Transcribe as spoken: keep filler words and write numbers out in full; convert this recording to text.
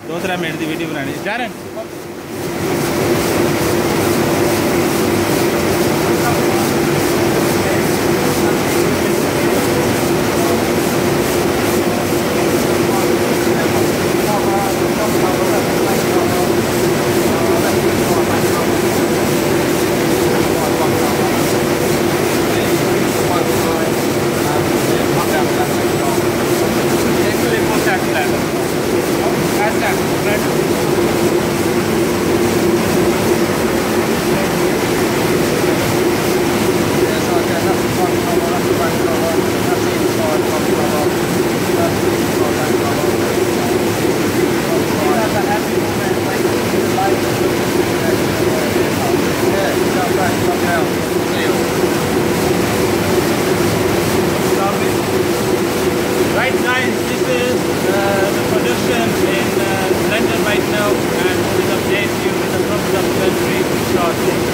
दो त्रै मिनट की वीडियो बनानी जा रहे हैं। Right guys, this is uh, the production in uh, London right now, and we will update you with a couple of countries shortly.